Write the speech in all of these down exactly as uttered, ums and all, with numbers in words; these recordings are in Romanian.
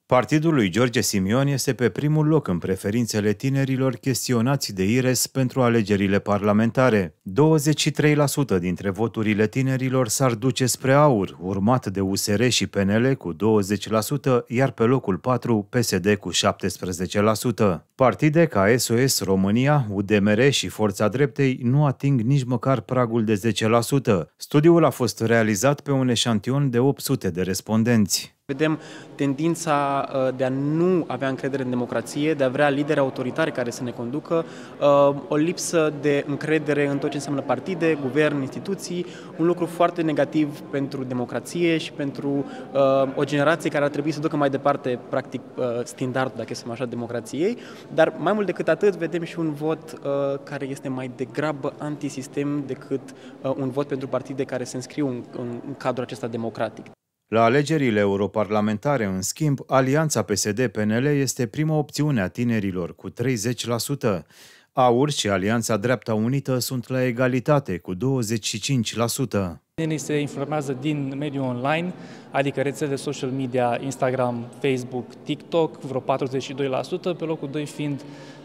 Partidul lui George Simion este pe primul loc în preferințele tinerilor chestionați de IRES pentru alegerile parlamentare. douăzeci și trei la sută dintre voturile tinerilor s-ar duce spre AUR, urmat de U S R și P N L cu douăzeci la sută, iar pe locul patru P S D cu șaptesprezece la sută. Partide ca S O S România, U D M R și Forța Dreptei nu ating nici măcar pragul de zece la sută. Studiul a fost realizat pe un eșantion de opt sute de respondenți. Vedem tendința de a nu avea încredere în democrație, de a vrea lideri autoritari care să ne conducă, o lipsă de încredere în tot ce înseamnă partide, guvern, instituții, un lucru foarte negativ pentru democrație și pentru o generație care ar trebui să ducă mai departe, practic, standardul, dacă să așa, democrației, dar mai mult decât atât vedem și un vot care este mai degrabă antisistem decât un vot pentru partide care se înscriu în, în cadrul acesta democratic. La alegerile europarlamentare, în schimb, alianța P S D P N L este prima opțiune a tinerilor, cu treizeci la sută. AUR și Alianța Dreapta Unită sunt la egalitate, cu douăzeci și cinci la sută. Tinerii se informează din mediul online, adică rețele social media, Instagram, Facebook, TikTok, vreo patruzeci și doi la sută, pe locul doi fiind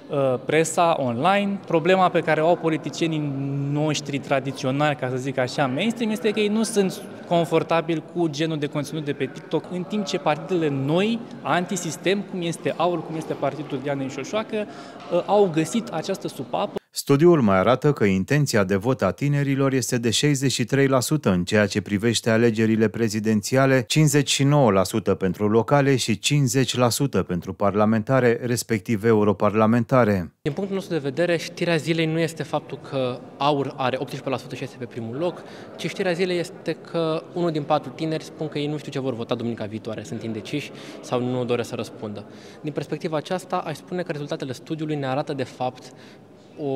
presa online. Problema pe care o au politicienii noștri tradiționali, ca să zic așa, mainstream, este că ei nu sunt confortabili cu genul de conținut de pe TikTok, în timp ce partidele noi, antisistem, cum este AUR, cum este partidul Dianei Șoșoacă, au găsit această supapă. Studiul mai arată că intenția de vot a tinerilor este de șaizeci și trei la sută în ceea ce privește alegerile prezidențiale, cincizeci și nouă la sută pentru locale și cincizeci la sută pentru parlamentare, respectiv europarlamentare. Din punctul nostru de vedere, știrea zilei nu este faptul că AUR are optsprezece la sută și este pe primul loc, ci știrea zilei este că unul din patru tineri spun că ei nu știu ce vor vota duminica viitoare, sunt indeciși sau nu doresc să răspundă. Din perspectiva aceasta, aș spune că rezultatele studiului ne arată de fapt O,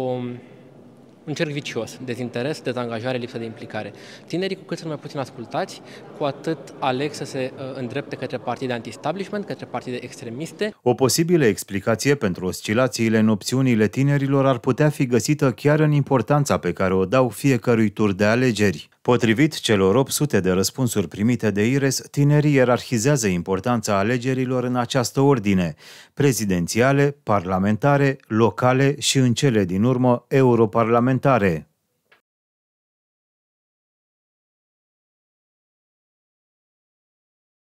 un cerc vicios, dezinteres, dezangajare, lipsă de implicare. Tinerii, cu cât sunt mai puțin ascultați, cu atât aleg să se uh, îndrepte către partide anti-establishment, către partide extremiste. O posibilă explicație pentru oscilațiile în opțiunile tinerilor ar putea fi găsită chiar în importanța pe care o dau fiecărui tur de alegeri. Potrivit celor opt sute de răspunsuri primite de IRES, tinerii ierarhizează importanța alegerilor în această ordine: prezidențiale, parlamentare, locale și, în cele din urmă, europarlamentare.